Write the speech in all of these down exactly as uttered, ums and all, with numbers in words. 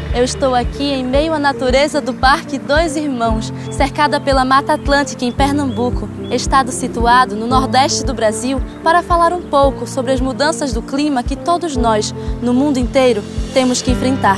Eu estou aqui em meio à natureza do Parque Dois Irmãos, cercada pela Mata Atlântica em Pernambuco, estado situado no nordeste do Brasil, para falar um pouco sobre as mudanças do clima que todos nós, no mundo inteiro, temos que enfrentar.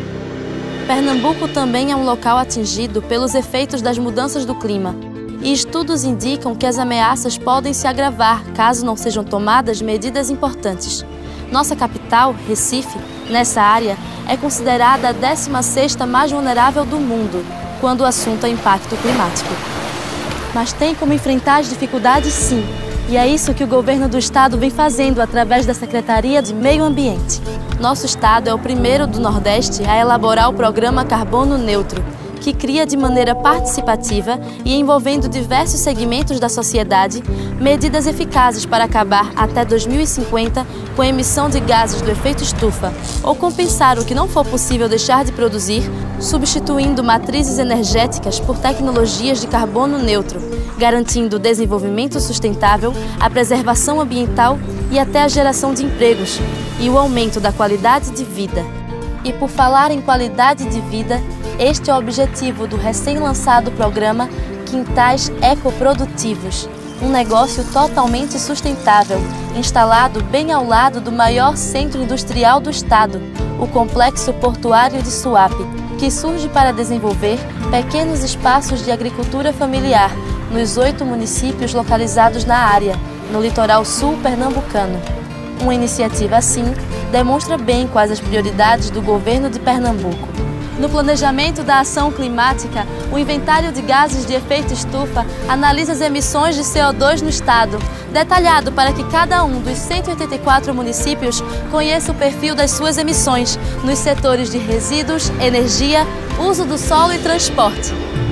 Pernambuco também é um local atingido pelos efeitos das mudanças do clima, e estudos indicam que as ameaças podem se agravar caso não sejam tomadas medidas importantes. Nossa capital, Recife, nessa área, é considerada a décima sexta mais vulnerável do mundo, quando o assunto é impacto climático. Mas tem como enfrentar as dificuldades, sim, e é isso que o governo do estado vem fazendo através da Secretaria de Meio Ambiente. Nosso estado é o primeiro do Nordeste a elaborar o programa Carbono Neutro, que cria de maneira participativa e envolvendo diversos segmentos da sociedade medidas eficazes para acabar até dois mil e cinquenta com a emissão de gases do efeito estufa ou compensar o que não for possível deixar de produzir, substituindo matrizes energéticas por tecnologias de carbono neutro, garantindo o desenvolvimento sustentável, a preservação ambiental e até a geração de empregos e o aumento da qualidade de vida. E por falar em qualidade de vida, este é o objetivo do recém-lançado programa Quintais Ecoprodutivos, um negócio totalmente sustentável, instalado bem ao lado do maior centro industrial do estado, o Complexo Portuário de Suape, que surge para desenvolver pequenos espaços de agricultura familiar nos oito municípios localizados na área, no litoral sul pernambucano. Uma iniciativa assim demonstra bem quais as prioridades do governo de Pernambuco. No planejamento da ação climática, o inventário de gases de efeito estufa analisa as emissões de C O dois no estado, detalhado para que cada um dos cento e oitenta e quatro municípios conheça o perfil das suas emissões nos setores de resíduos, energia, uso do solo e transporte.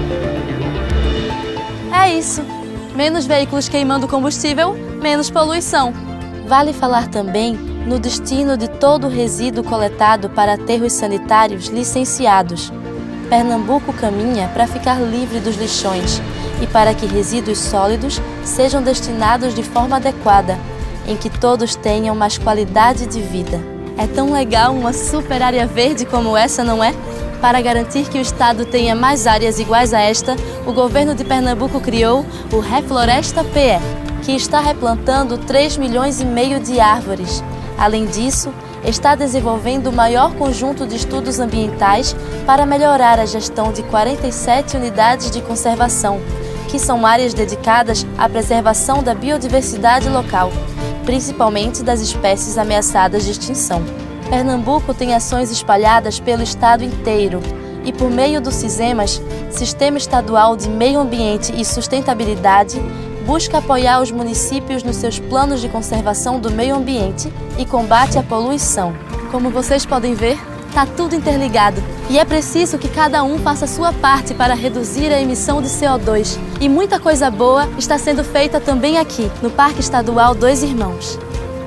É isso. Menos veículos queimando combustível, menos poluição. Vale falar também no destino de todo o resíduo coletado para aterros sanitários licenciados. Pernambuco caminha para ficar livre dos lixões e para que resíduos sólidos sejam destinados de forma adequada, em que todos tenham mais qualidade de vida. É tão legal uma super área verde como essa, não é? Para garantir que o estado tenha mais áreas iguais a esta, o governo de Pernambuco criou o Refloresta P E, que está replantando três milhões e meio de árvores. Além disso, está desenvolvendo o maior conjunto de estudos ambientais para melhorar a gestão de quarenta e sete unidades de conservação, que são áreas dedicadas à preservação da biodiversidade local, principalmente das espécies ameaçadas de extinção. Pernambuco tem ações espalhadas pelo estado inteiro e, por meio do SISEMAS, Sistema Estadual de Meio Ambiente e Sustentabilidade, busca apoiar os municípios nos seus planos de conservação do meio ambiente e combate à poluição. Como vocês podem ver, está tudo interligado e é preciso que cada um faça a sua parte para reduzir a emissão de C O dois. E muita coisa boa está sendo feita também aqui, no Parque Estadual Dois Irmãos.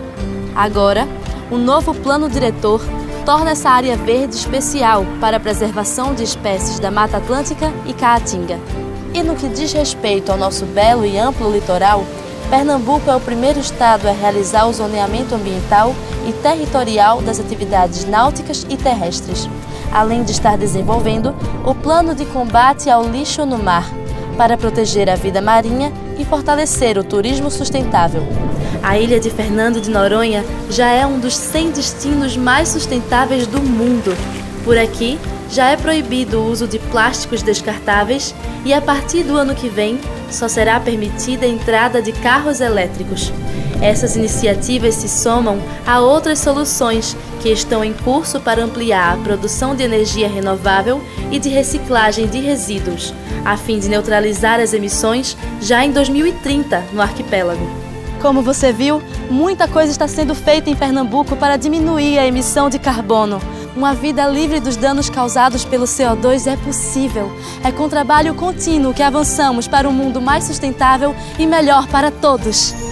Agora, o novo plano diretor torna essa área verde especial para a preservação de espécies da Mata Atlântica e Caatinga. E no que diz respeito ao nosso belo e amplo litoral, Pernambuco é o primeiro estado a realizar o zoneamento ambiental e territorial das atividades náuticas e terrestres, além de estar desenvolvendo o plano de combate ao lixo no mar, para proteger a vida marinha e fortalecer o turismo sustentável. A ilha de Fernando de Noronha já é um dos cem destinos mais sustentáveis do mundo. Por aqui, já é proibido o uso de plásticos descartáveis e, a partir do ano que vem, só será permitida a entrada de carros elétricos. Essas iniciativas se somam a outras soluções que estão em curso para ampliar a produção de energia renovável e de reciclagem de resíduos, a fim de neutralizar as emissões já em dois mil e trinta no arquipélago. Como você viu, muita coisa está sendo feita em Pernambuco para diminuir a emissão de carbono. Uma vida livre dos danos causados pelo C O dois é possível. É com trabalho contínuo que avançamos para um mundo mais sustentável e melhor para todos.